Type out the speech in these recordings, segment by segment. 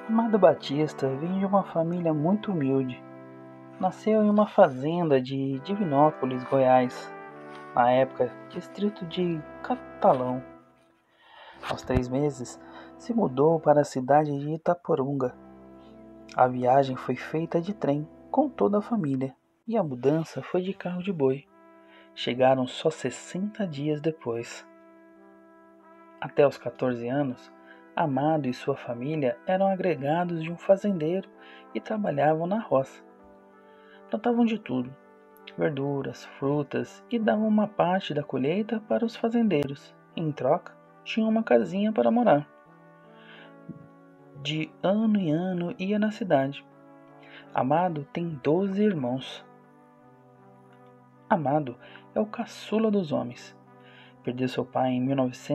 Amado Batista vem de uma família muito humilde. Nasceu em uma fazenda de Divinópolis, Goiás, na época distrito de Catalão. Aos 3 meses, se mudou para a cidade de Itaporunga. A viagem foi feita de trem com toda a família e a mudança foi de carro de boi. Chegaram só 60 dias depois. Até os 14 anos, Amado e sua família eram agregados de um fazendeiro e trabalhavam na roça. Plantavam de tudo, verduras, frutas e davam uma parte da colheita para os fazendeiros. Em troca, tinham uma casinha para morar. De ano em ano ia na cidade. Amado tem 12 irmãos. Amado é o caçula dos homens. Perdeu seu pai em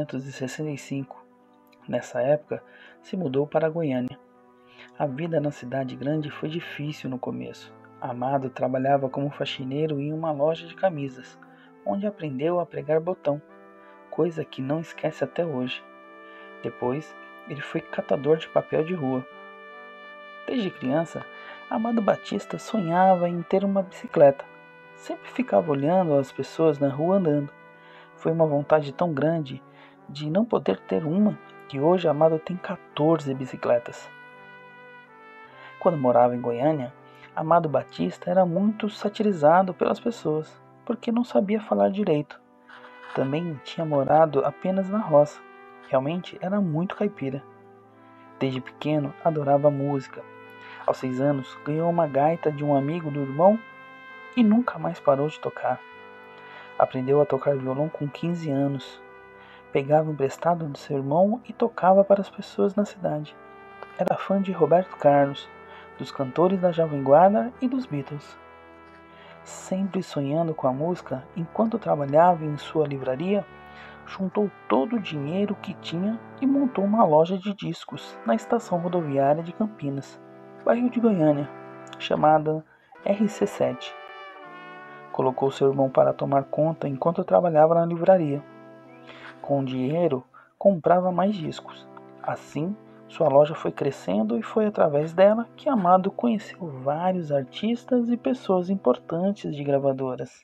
1965. Nessa época, se mudou para Goiânia. A vida na cidade grande foi difícil no começo. Amado trabalhava como faxineiro em uma loja de camisas, onde aprendeu a pregar botão, coisa que não esquece até hoje. Depois, ele foi catador de papel de rua. Desde criança, Amado Batista sonhava em ter uma bicicleta. Sempre ficava olhando as pessoas na rua andando. Foi uma vontade tão grande de não poder ter uma que hoje Amado tem 14 bicicletas. Quando morava em Goiânia, Amado Batista era muito satirizado pelas pessoas, porque não sabia falar direito. Também tinha morado apenas na roça. Realmente era muito caipira. Desde pequeno adorava música. Aos 6 anos ganhou uma gaita de um amigo do irmão e nunca mais parou de tocar. Aprendeu a tocar violão com 15 anos. Pegava emprestado do seu irmão e tocava para as pessoas na cidade. Era fã de Roberto Carlos, dos cantores da Jovem Guarda e dos Beatles. Sempre sonhando com a música, enquanto trabalhava em sua livraria, juntou todo o dinheiro que tinha e montou uma loja de discos na estação rodoviária de Campinas, bairro de Goiânia, chamada RC7. Colocou seu irmão para tomar conta enquanto trabalhava na livraria. Com o dinheiro, comprava mais discos. Assim, sua loja foi crescendo e foi através dela que Amado conheceu vários artistas e pessoas importantes de gravadoras.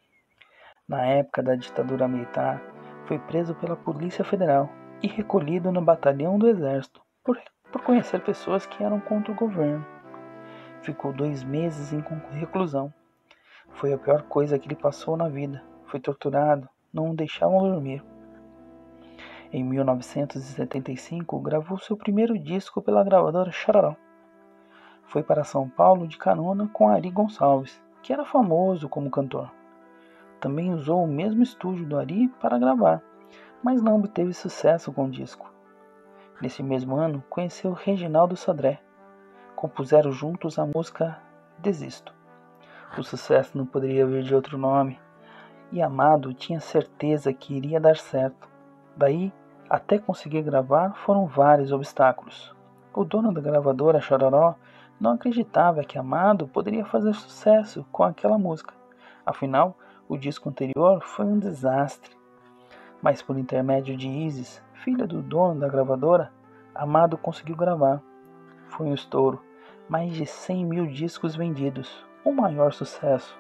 Na época da ditadura militar, foi preso pela Polícia Federal e recolhido no batalhão do Exército por conhecer pessoas que eram contra o governo. Ficou 2 meses em reclusão. Foi a pior coisa que ele passou na vida. Foi torturado, não o deixavam dormir. Em 1975, gravou seu primeiro disco pela gravadora Xararó. Foi para São Paulo de carona com Ari Gonçalves, que era famoso como cantor. Também usou o mesmo estúdio do Ari para gravar, mas não obteve sucesso com o disco. Nesse mesmo ano, conheceu Reginaldo Sodré. Compuseram juntos a música Desisto. O sucesso não poderia vir de outro nome, e Amado tinha certeza que iria dar certo. Daí, até conseguir gravar, foram vários obstáculos. O dono da gravadora Xararó não acreditava que Amado poderia fazer sucesso com aquela música. Afinal, o disco anterior foi um desastre. Mas por intermédio de Isis, filha do dono da gravadora, Amado conseguiu gravar. Foi um estouro. Mais de 100 mil discos vendidos. O maior sucesso.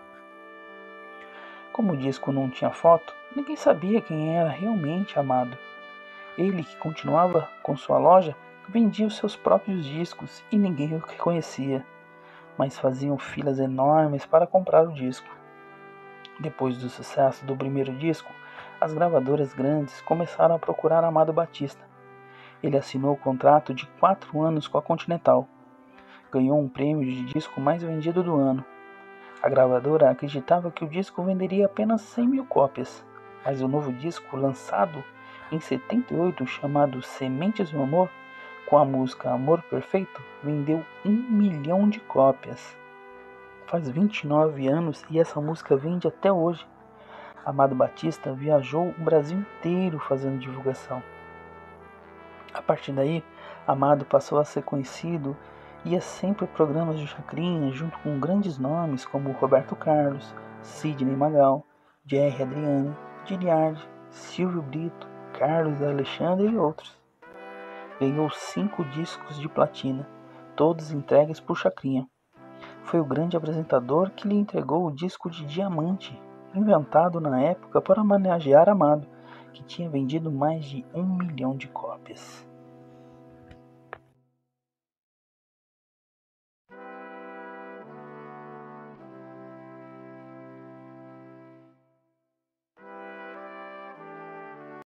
Como o disco não tinha foto, ninguém sabia quem era realmente Amado. Ele, que continuava com sua loja, vendia os seus próprios discos e ninguém o reconhecia, mas faziam filas enormes para comprar o disco. Depois do sucesso do primeiro disco, as gravadoras grandes começaram a procurar Amado Batista. Ele assinou o contrato de 4 anos com a Continental. Ganhou um prêmio de disco mais vendido do ano. A gravadora acreditava que o disco venderia apenas 100 mil cópias, mas o novo disco, lançado em 78, chamado Sementes do Amor, com a música Amor Perfeito, vendeu 1 milhão de cópias. Faz 29 anos e essa música vende até hoje. Amado Batista viajou o Brasil inteiro fazendo divulgação. A partir daí, Amado passou a ser conhecido, ia sempre a programas de chacrinha junto com grandes nomes como Roberto Carlos, Sidney Magal, Jerry Adriani, Giliardi, Silvio Brito, Carlos Alexandre e outros. ganhou 5 discos de platina, todos entregues por Chacrinha. Foi o grande apresentador que lhe entregou o disco de diamante, inventado na época para homenagear Amado, que tinha vendido mais de 1 milhão de cópias.